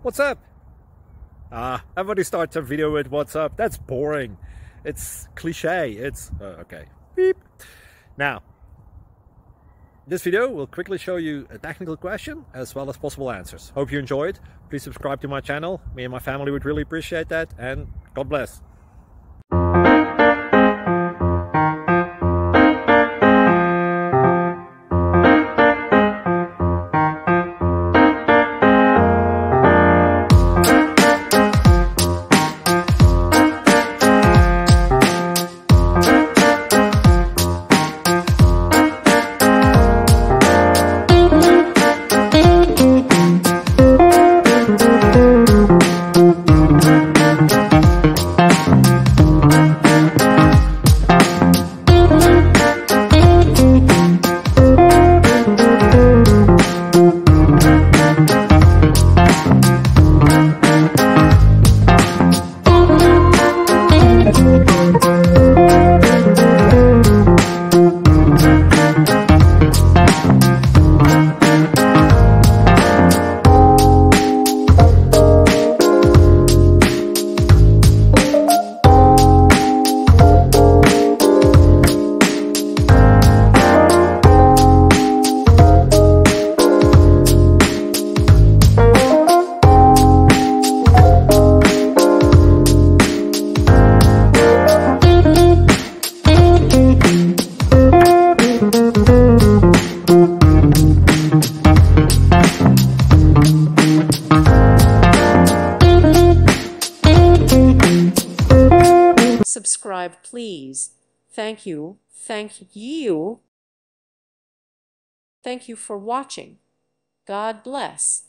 What's up? Everybody starts a video with what's up. That's boring. It's cliche. It's okay. Beep. Now, this video will quickly show you a technical question as well as possible answers. Hope you enjoyed. Please subscribe to my channel. Me and my family would really appreciate that, and God bless. Subscribe, please. Thank you. Thank you. Thank you for watching. God bless.